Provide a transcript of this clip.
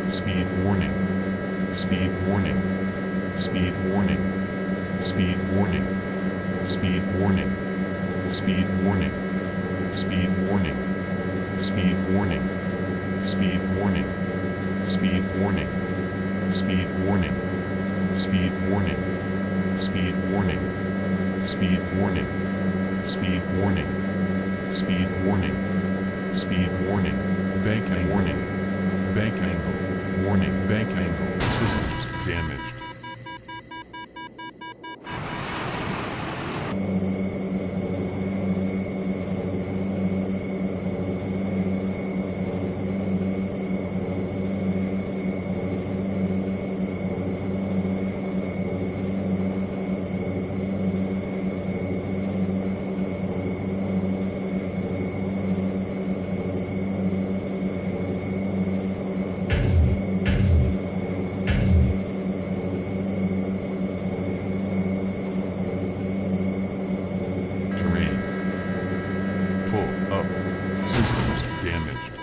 Speed warning. Speed warning. Speed warning. Speed warning. Speed warning. Speed warning. Speed warning. Speed warning. Speed warning. Speed warning. Speed warning. Speed warning. Speed warning. Speed warning. Speed warning. Speed warning. Speed warning. Bank angle. Warning. Bank angle. Warning. Bank angle. Systems damaged. Terrain. Pull up. Systems damaged.